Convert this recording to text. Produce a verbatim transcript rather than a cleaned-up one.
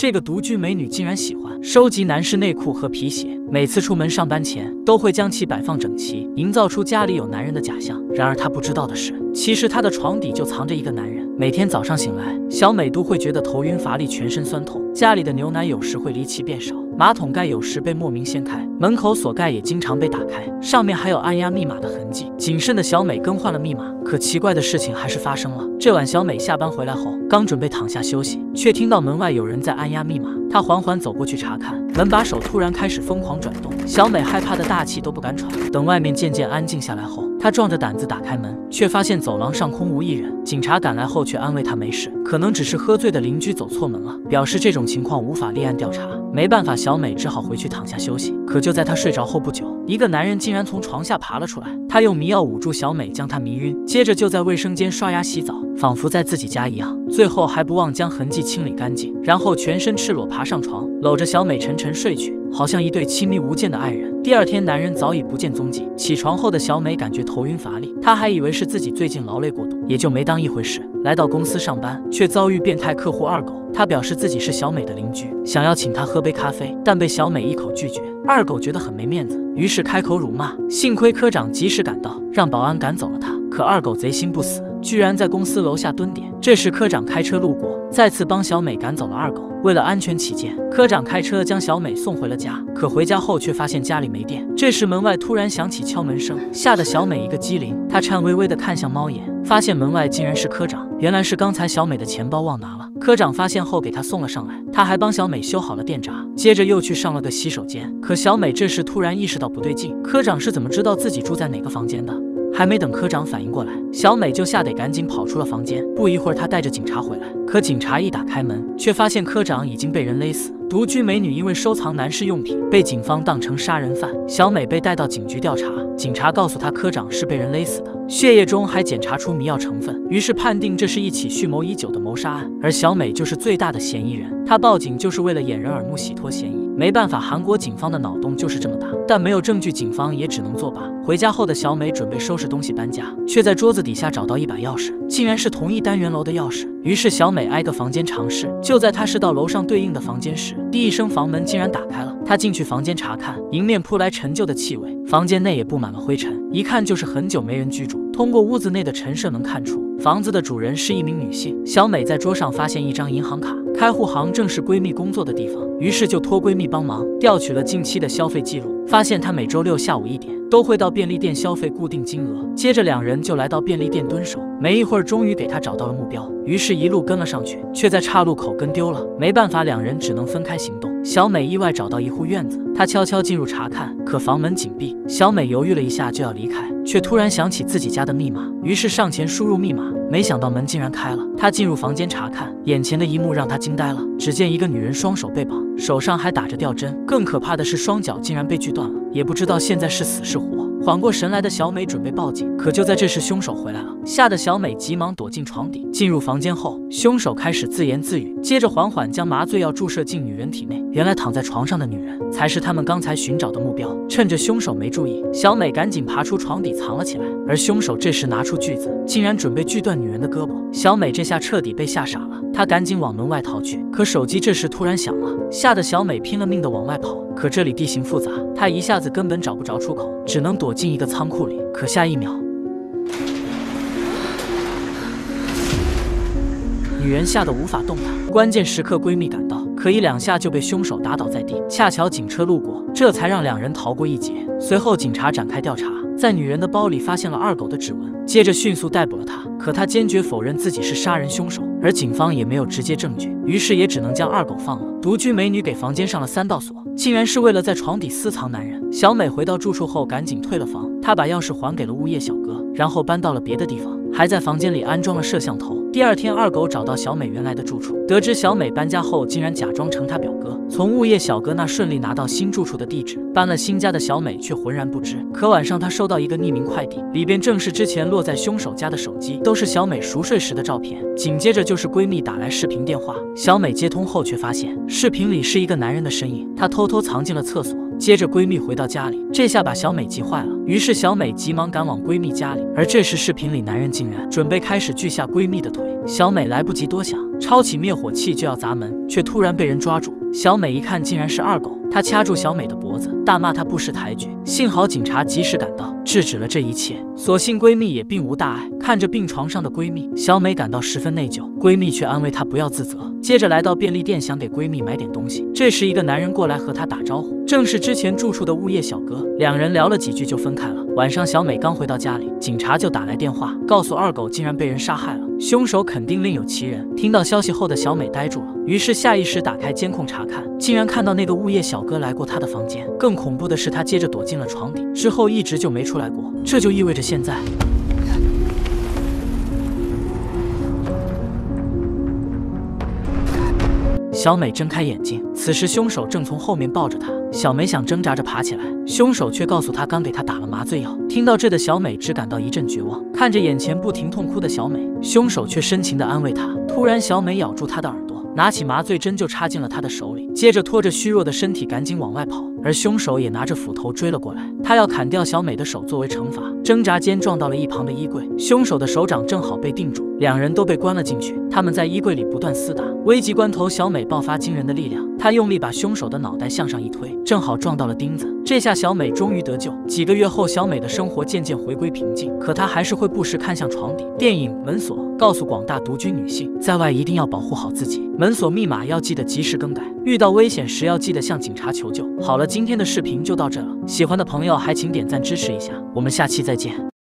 这个独居美女竟然喜欢收集男士内裤和皮鞋，每次出门上班前都会将其摆放整齐，营造出家里有男人的假象。然而她不知道的是，其实她的床底就藏着一个男人。每天早上醒来，小美都会觉得头晕乏力，全身酸痛。家里的牛奶有时会离奇变少，马桶盖有时被莫名掀开，门口锁盖也经常被打开，上面还有按压密码的痕迹。谨慎的小美更换了密码，可奇怪的事情还是发生了。这晚小美下班回来后，刚准备躺下休息，却听到门外有人在按压密码。她缓缓走过去查看，门把手突然开始疯狂转动，小美害怕的大气都不敢喘。等外面渐渐安静下来后，她壮着胆子打开门，却发现走廊上空无一人。警察赶来后却安慰她没事，可能只是喝醉的邻居走错门了，表示这种情况无法立案调查。没办法，小美只好回去躺下休息。可就在她睡着后不久，一个男人竟然从床下爬了出来，他用迷药捂住小美，将她迷晕，接着就在卫生间刷牙洗澡，仿佛在自己家一样。最后还不忘将痕迹清理干净，然后全身赤裸爬上床，搂着小美沉沉睡去，好像一对亲密无间的爱人。第二天，男人早已不见踪迹。起床后的小美感觉头晕乏力，她还以为是自己最近劳累过度，也就没当一回事。来到公司上班，却遭遇变态客户二狗。他表示自己是小美的邻居，想要请她喝杯咖啡，但被小美一口拒绝。二狗觉得很没面子，于是开口辱骂。幸亏科长及时赶到，让保安赶走了他。可二狗贼心不死，居然在公司楼下蹲点。这时科长开车路过，再次帮小美赶走了二狗。为了安全起见，科长开车将小美送回了家。可回家后却发现家里没电。这时门外突然响起敲门声，吓得小美一个机灵，她颤巍巍地看向猫眼，发现门外竟然是科长。原来是刚才小美的钱包忘拿了，科长发现后给她送了上来。他还帮小美修好了电闸，接着又去上了个洗手间。可小美这时突然意识到不对劲，科长是怎么知道自己住在哪个房间的？还没等科长反应过来，小美就吓得赶紧跑出了房间。不一会儿，她带着警察回来，可警察一打开门，却发现科长已经被人勒死。独居美女因为收藏男士用品，被警方当成杀人犯。小美被带到警局调查，警察告诉她，科长是被人勒死的，血液中还检查出迷药成分，于是判定这是一起蓄谋已久的谋杀案，而小美就是最大的嫌疑人。她报警就是为了掩人耳目，洗脱嫌疑。没办法，韩国警方的脑洞就是这么大，但没有证据，警方也只能作罢。回家后的小美准备收拾东西搬家，却在桌子底下找到一把钥匙，竟然是同一单元楼的钥匙。于是小美挨个房间尝试，就在她试到楼上对应的房间时，第一声房门竟然打开了。她进去房间查看，迎面扑来陈旧的气味，房间内也布满了灰尘，一看就是很久没人居住。通过屋子内的陈设能看出，房子的主人是一名女性。小美在桌上发现一张银行卡，开户行正是闺蜜工作的地方，于是就托闺蜜帮忙调取了近期的消费记录，发现她每周六下午一点都会到便利店消费固定金额。接着两人就来到便利店蹲守，没一会儿终于给她找到了目标，于是一路跟了上去，却在岔路口跟丢了。没办法，两人只能分开行动。小美意外找到一户院子，她悄悄进入查看，可房门紧闭。小美犹豫了一下就要离开，却突然想起自己家的密码，于是上前输入密码，没想到门竟然开了。她进入房间查看，眼前的一幕让她惊呆了。只见一个女人双手被绑，手上还打着吊针，更可怕的是双脚竟然被锯断了，也不知道现在是死是活。缓过神来的小美准备报警，可就在这时凶手回来了，吓得小美急忙躲进床底。进入房间后，凶手开始自言自语，接着缓缓将麻醉药注射进女人体内。原来躺在床上的女人才是他们刚才寻找的目标。趁着凶手没注意，小美赶紧爬出床底藏了起来，而凶手这时拿出锯子，竟然准备锯断女人的胳膊。小美这下彻底被吓傻了，她赶紧往门外逃去，可手机这时突然响了，吓得小美拼了命的往外跑。可这里地形复杂，她一下子根本找不着出口，只能躲进一个仓库里。可下一秒，女人吓得无法动弹，关键时刻闺蜜赶到，可一两下就被凶手打倒在地。恰巧警车路过，这才让两人逃过一劫。随后警察展开调查，在女人的包里发现了二狗的指纹，接着迅速逮捕了她。可她坚决否认自己是杀人凶手，而警方也没有直接证据，于是也只能将二狗放了。独居美女给房间上了三道锁，竟然是为了在床底私藏男人。小美回到住处后赶紧退了房，她把钥匙还给了物业小哥，然后搬到了别的地方，还在房间里安装了摄像头。第二天，二狗找到小美原来的住处，得知小美搬家后竟然假装成她表哥，从物业小哥那顺利拿到新住处的地址。搬了新家的小美却浑然不知，可晚上她收到一个匿名快递，里边正是之前落在凶手家的手机，都是小美熟睡时的照片。紧接着就是闺蜜打来视频电话，小美接通后却发现视频里是一个男人的身影，她偷偷藏进了厕所， 接着闺蜜回到家里，这下把小美急坏了，于是小美急忙赶往闺蜜家里。而这时视频里男人竟然准备开始锯下闺蜜的腿，小美来不及多想，抄起灭火器就要砸门，却突然被人抓住。小美一看竟然是二狗，他掐住小美的脖子，大骂她不识抬举。幸好警察及时赶到，制止了这一切。所幸闺蜜也并无大碍。看着病床上的闺蜜，小美感到十分内疚，闺蜜却安慰她不要自责。接着来到便利店，想给闺蜜买点东西。这时一个男人过来和她打招呼，正是之前住处的物业小哥。两人聊了几句就分开了。晚上小美刚回到家里，警察就打来电话，告诉二狗竟然被人杀害了，凶手肯定另有其人。听到消息后的小美呆住了，于是下意识打开监控查看，竟然看到那个物业小哥来过她的房间。更恐怖的是，他接着躲进了床底，之后一直就没出来过。这就意味着现在小美睁开眼睛，此时凶手正从后面抱着她。小美想挣扎着爬起来，凶手却告诉她刚给她打了麻醉药。听到这的小美只感到一阵绝望，看着眼前不停痛哭的小美，凶手却深情地安慰她。突然，小美咬住她的耳朵，拿起麻醉针就插进了她的手里，接着拖着虚弱的身体赶紧往外跑。而凶手也拿着斧头追了过来，他要砍掉小美的手作为惩罚。挣扎间撞到了一旁的衣柜，凶手的手掌正好被定住，两人都被关了进去。他们在衣柜里不断厮打，危急关头，小美爆发惊人的力量，她用力把凶手的脑袋向上一推，正好撞到了钉子。这下小美终于得救。几个月后，小美的生活渐渐回归平静，可她还是会不时看向床底。电影《门锁》告诉广大独居女性，在外一定要保护好自己，门锁密码要记得及时更改，遇到危险时要记得向警察求救。好了，今天的视频就到这了，喜欢的朋友还请点赞支持一下，我们下期再见。